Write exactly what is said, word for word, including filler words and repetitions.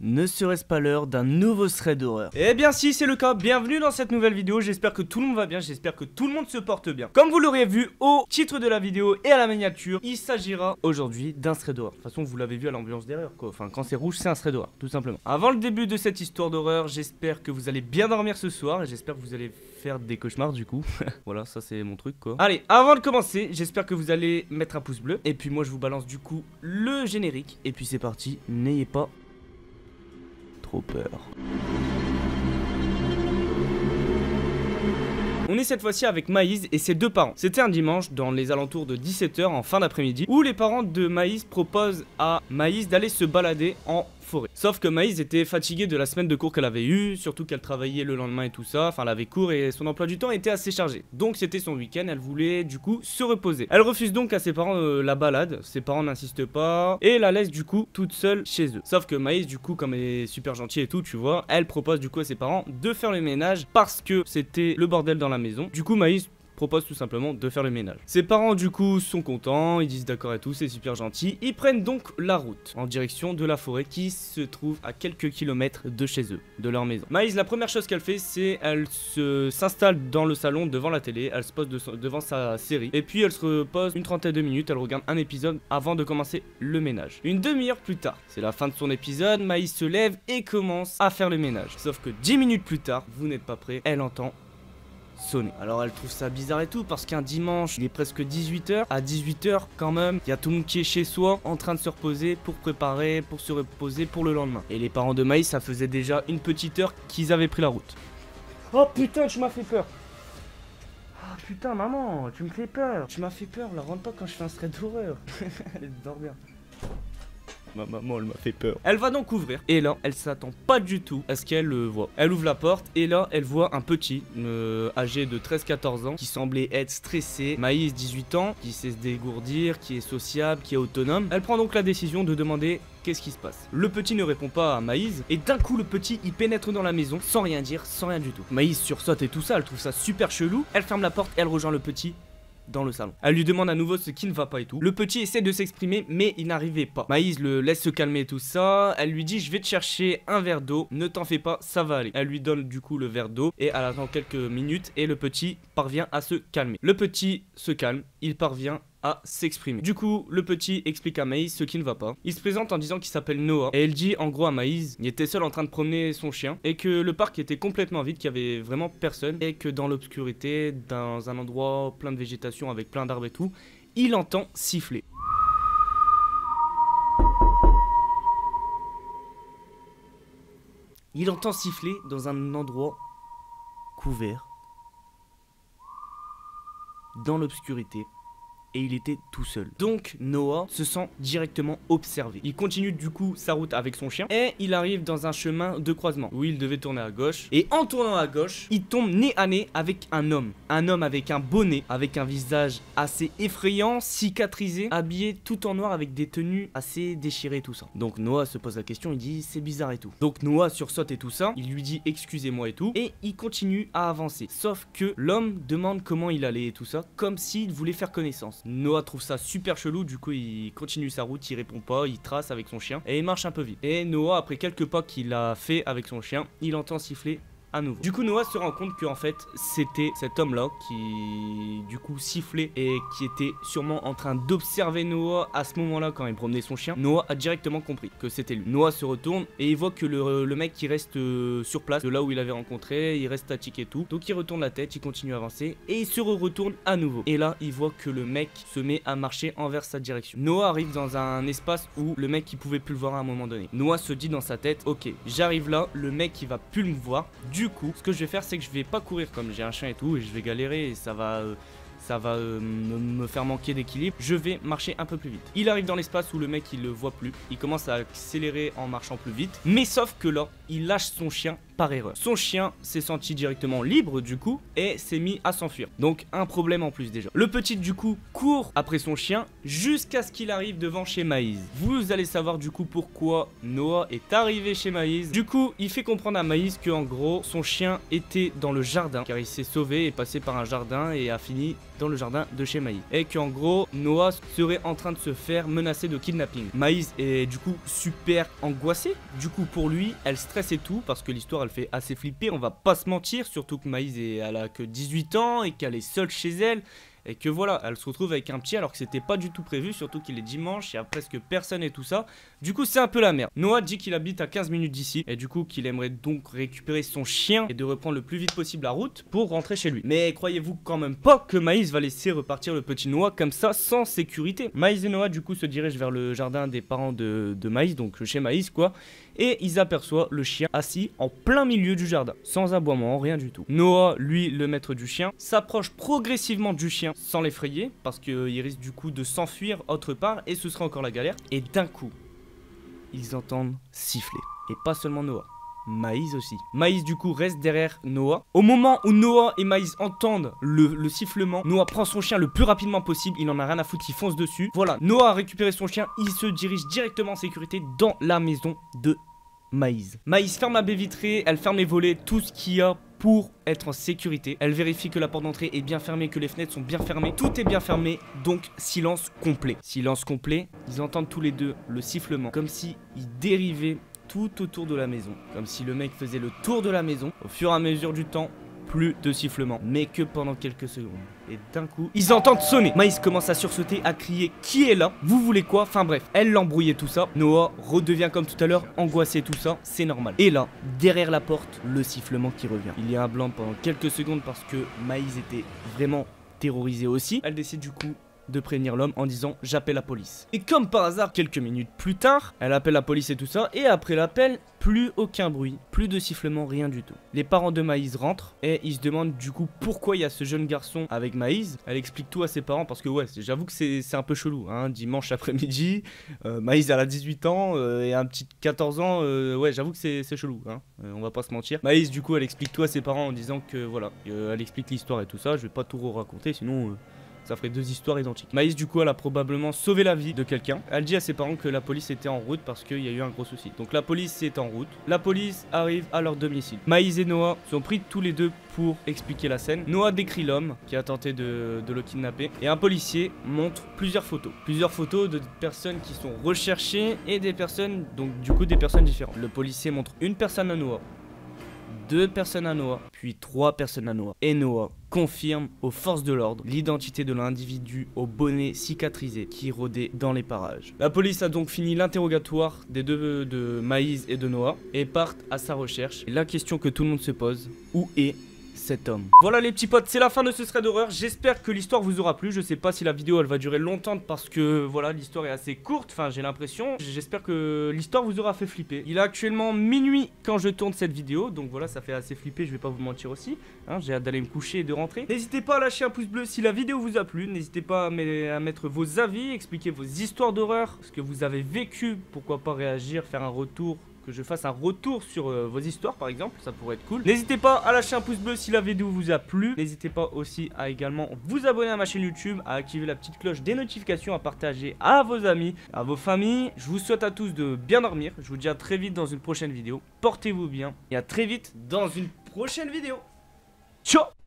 Ne serait-ce pas l'heure d'un nouveau thread d'horreur? Eh bien si c'est le cas, bienvenue dans cette nouvelle vidéo, j'espère que tout le monde va bien, j'espère que tout le monde se porte bien. Comme vous l'aurez vu au titre de la vidéo et à la miniature, il s'agira aujourd'hui d'un thread d'horreur. De toute façon vous l'avez vu à l'ambiance derrière quoi, enfin quand c'est rouge c'est un thread d'horreur, tout simplement. Avant le début de cette histoire d'horreur, j'espère que vous allez bien dormir ce soir et j'espère que vous allez faire des cauchemars du coup. Voilà, ça c'est mon truc quoi. Allez, avant de commencer, j'espère que vous allez mettre un pouce bleu et puis moi je vous balance du coup le générique et puis c'est parti, n'ayez pas trop peur. On est cette fois-ci avec Maïs et ses deux parents. C'était un dimanche dans les alentours de dix-sept heures en fin d'après-midi où les parents de Maïs proposent à Maïs d'aller se balader en forêt. Sauf que Maïs était fatiguée de la semaine de cours qu'elle avait eue, surtout qu'elle travaillait le lendemain et tout ça, enfin elle avait cours et son emploi du temps était assez chargé. Donc c'était son week-end, elle voulait du coup se reposer. Elle refuse donc à ses parents euh, la balade, ses parents n'insistent pas et la laisse du coup toute seule chez eux. Sauf que Maïs du coup comme elle est super gentille et tout tu vois, elle propose du coup à ses parents de faire le ménage parce que c'était le bordel dans la maison. Du coup Maïs propose tout simplement de faire le ménage. Ses parents du coup sont contents, ils disent d'accord et tout, c'est super gentil. Ils prennent donc la route en direction de la forêt qui se trouve à quelques kilomètres de chez eux, de leur maison. Maïs, la première chose qu'elle fait, c'est elle se s'installe dans le salon devant la télé, elle se pose de, devant sa série et puis elle se repose une trentaine de minutes, elle regarde un épisode avant de commencer le ménage. Une demi-heure plus tard, c'est la fin de son épisode, Maïs se lève et commence à faire le ménage. Sauf que dix minutes plus tard, vous n'êtes pas prêts, elle entend sonner. Alors elle trouve ça bizarre et tout parce qu'un dimanche il est presque dix-huit heures, à dix-huit heures quand même il y a tout le monde qui est chez soi en train de se reposer pour préparer, pour se reposer pour le lendemain. Et les parents de Maïs ça faisait déjà une petite heure qu'ils avaient pris la route. Oh putain tu m'as fait peur. Ah oh, putain maman tu me fais peur. Tu m'as fait peur là, rentre pas quand je fais un thread d'horreur. Elle dort bien. Ma maman elle m'a fait peur. Elle va donc ouvrir et là elle s'attend pas du tout à ce qu'elle le voit. Elle ouvre la porte et là elle voit un petit euh, âgé de treize quatorze ans qui semblait être stressé. Maïs dix-huit ans, qui sait se dégourdir, qui est sociable, qui est autonome. Elle prend donc la décision de demander qu'est-ce qui se passe. Le petit ne répond pas à Maïs et d'un coup le petit il pénètre dans la maison sans rien dire, sans rien du tout. Maïs sursaute et tout ça, elle trouve ça super chelou. Elle ferme la porte, elle rejoint le petit dans le salon. Elle lui demande à nouveau ce qui ne va pas et tout. Le petit essaie de s'exprimer mais il n'arrivait pas. Maïs le laisse se calmer et tout ça. Elle lui dit je vais te chercher un verre d'eau, ne t'en fais pas, ça va aller. Elle lui donne du coup le verre d'eau et elle attend quelques minutes et le petit parvient à se calmer. Le petit se calme, il parvient à s'exprimer. Du coup, le petit explique à Maïs ce qui ne va pas. Il se présente en disant qu'il s'appelle Noah et il dit en gros à Maïs, il était seul en train de promener son chien et que le parc était complètement vide, qu'il y avait vraiment personne et que dans l'obscurité, dans un endroit plein de végétation avec plein d'arbres et tout, il entend siffler. Il entend siffler dans un endroit couvert, dans l'obscurité. Et il était tout seul. Donc Noah se sent directement observé. Il continue du coup sa route avec son chien et il arrive dans un chemin de croisement où il devait tourner à gauche. Et en tournant à gauche, il tombe nez à nez avec un homme. Un homme avec un bonnet, avec un visage assez effrayant, cicatrisé, habillé tout en noir avec des tenues assez déchirées tout ça. Donc Noah se pose la question, il dit c'est bizarre et tout. Donc Noah sursaute et tout ça, il lui dit excusez-moi et tout. Et il continue à avancer. Sauf que l'homme demande comment il allait et tout ça, comme s'il voulait faire connaissance. Noah trouve ça super chelou, du coup il continue sa route, il répond pas, il trace avec son chien et il marche un peu vite. Et Noah, après quelques pas qu'il a fait avec son chien, il entend siffler à nouveau. Du coup Noah se rend compte qu'en fait c'était cet homme là qui du coup sifflait et qui était sûrement en train d'observer Noah à ce moment là quand il promenait son chien. Noah a directement compris que c'était lui. Noah se retourne et il voit que le, le mec qui reste euh, sur place de là où il avait rencontré, il reste statique et tout. Donc il retourne la tête, il continue à avancer et il se retourne à nouveau. Et là il voit que le mec se met à marcher envers sa direction. Noah arrive dans un espace où le mec il pouvait plus le voir à un moment donné. Noah se dit dans sa tête ok j'arrive là, le mec il va plus me voir. Du coup, ce que je vais faire, c'est que je vais pas courir comme j'ai un chien et tout, et je vais galérer et ça va, euh, ça va euh, me, me faire manquer d'équilibre. Je vais marcher un peu plus vite. Il arrive dans l'espace où le mec il le voit plus, il commence à accélérer en marchant plus vite, mais sauf que là, il lâche son chien par erreur. Son chien s'est senti directement libre du coup et s'est mis à s'enfuir. Donc un problème en plus déjà. Le petit du coup court après son chien jusqu'à ce qu'il arrive devant chez Maïs. Vous allez savoir du coup pourquoi Noah est arrivé chez Maïs. Du coup il fait comprendre à Maïs que en gros son chien était dans le jardin car il s'est sauvé et passé par un jardin et a fini dans le jardin de chez Maïs. Et qu'en gros, Noah serait en train de se faire menacer de kidnapping. Maïs est du coup super angoissé. Du coup, pour lui, elle stresse et tout, parce que l'histoire elle fait assez flipper, on va pas se mentir, surtout que Maïs est, elle a que dix-huit ans et qu'elle est seule chez elle. Et que voilà, elle se retrouve avec un petit alors que c'était pas du tout prévu, surtout qu'il est dimanche, il y a presque personne et tout ça. Du coup, c'est un peu la merde. Noah dit qu'il habite à quinze minutes d'ici et du coup qu'il aimerait donc récupérer son chien et de reprendre le plus vite possible la route pour rentrer chez lui. Mais croyez-vous quand même pas que Maïs va laisser repartir le petit Noah comme ça sans sécurité. Maïs et Noah du coup se dirigent vers le jardin des parents de, de Maïs, donc chez Maïs quoi. Et ils aperçoivent le chien assis en plein milieu du jardin, sans aboiement, rien du tout. Noah, lui, le maître du chien, s'approche progressivement du chien sans l'effrayer, parce qu'il risque du coup de s'enfuir autre part, et ce sera encore la galère. Et d'un coup, ils entendent siffler. Et pas seulement Noah, Maïs aussi. Maïs du coup reste derrière Noah. Au moment où Noah et Maïs entendent le, le sifflement, Noah prend son chien le plus rapidement possible. Il en a rien à foutre, il fonce dessus. Voilà, Noah a récupéré son chien. Il se dirige directement en sécurité dans la maison de Maïs. Maïs ferme la baie vitrée, elle ferme les volets, tout ce qu'il y a pour être en sécurité. Elle vérifie que la porte d'entrée est bien fermée, que les fenêtres sont bien fermées. Tout est bien fermé, donc silence complet. Silence complet, ils entendent tous les deux le sifflement, comme si ils dérivaient tout autour de la maison. Comme si le mec faisait le tour de la maison. Au fur et à mesure du temps, plus de sifflement, mais que pendant quelques secondes. Et d'un coup, ils entendent sonner. Maïs commence à sursauter, à crier « Qui est là? Vous voulez quoi ?» Enfin bref, elle l'embrouille et tout ça. Noah redevient comme tout à l'heure, angoissé tout ça, c'est normal. Et là, derrière la porte, le sifflement qui revient. Il y a un blanc pendant quelques secondes parce que Maïs était vraiment terrorisée aussi. Elle décide du coup de prévenir l'homme en disant j'appelle la police. Et comme par hasard, quelques minutes plus tard, elle appelle la police et tout ça, et après l'appel, plus aucun bruit, plus de sifflement, rien du tout. Les parents de Maïs rentrent et ils se demandent du coup pourquoi il y a ce jeune garçon avec Maïs. Elle explique tout à ses parents parce que ouais, j'avoue que c'est un peu chelou, hein, dimanche après-midi, euh, Maïs elle a dix-huit ans euh, et un petit quatorze ans, euh, ouais j'avoue que c'est chelou, hein, euh, on va pas se mentir. Maïs du coup elle explique tout à ses parents en disant que voilà, euh, elle explique l'histoire et tout ça, je vais pas tout raconter sinon... Euh, ça ferait deux histoires identiques. Maïs du coup elle a probablement sauvé la vie de quelqu'un. Elle dit à ses parents que la police était en route parce qu'il y a eu un gros souci. Donc la police est en route. La police arrive à leur domicile. Maïs et Noah sont pris tous les deux pour expliquer la scène. Noah décrit l'homme qui a tenté de, de le kidnapper. Et un policier montre plusieurs photos. Plusieurs photos de personnes qui sont recherchées et des personnes, donc du coup des personnes différentes. Le policier montre une personne à Noah, deux personnes à Noah, puis trois personnes à Noah. Et Noah confirme aux forces de l'ordre l'identité de l'individu au bonnet cicatrisé qui rôdait dans les parages. La police a donc fini l'interrogatoire des deux de Maïs et de Noah et partent à sa recherche. Et la question que tout le monde se pose, où est cet homme? Voilà les petits potes, c'est la fin de ce thread d'horreur. J'espère que l'histoire vous aura plu. Je sais pas si la vidéo elle va durer longtemps parce que voilà, l'histoire est assez courte, enfin j'ai l'impression. J'espère que l'histoire vous aura fait flipper. Il est actuellement minuit quand je tourne cette vidéo, donc voilà, ça fait assez flipper, je vais pas vous mentir aussi, hein, j'ai hâte d'aller me coucher et de rentrer. N'hésitez pas à lâcher un pouce bleu si la vidéo vous a plu. N'hésitez pas à, à mettre vos avis, expliquer vos histoires d'horreur, ce que vous avez vécu, pourquoi pas réagir, faire un retour, que je fasse un retour sur euh, vos histoires par exemple, ça pourrait être cool. N'hésitez pas à lâcher un pouce bleu si la vidéo vous a plu. N'hésitez pas aussi à également vous abonner à ma chaîne YouTube, à activer la petite cloche des notifications, à partager à vos amis, à vos familles. Je vous souhaite à tous de bien dormir. Je vous dis à très vite dans une prochaine vidéo. Portez-vous bien et à très vite dans une prochaine vidéo. Ciao.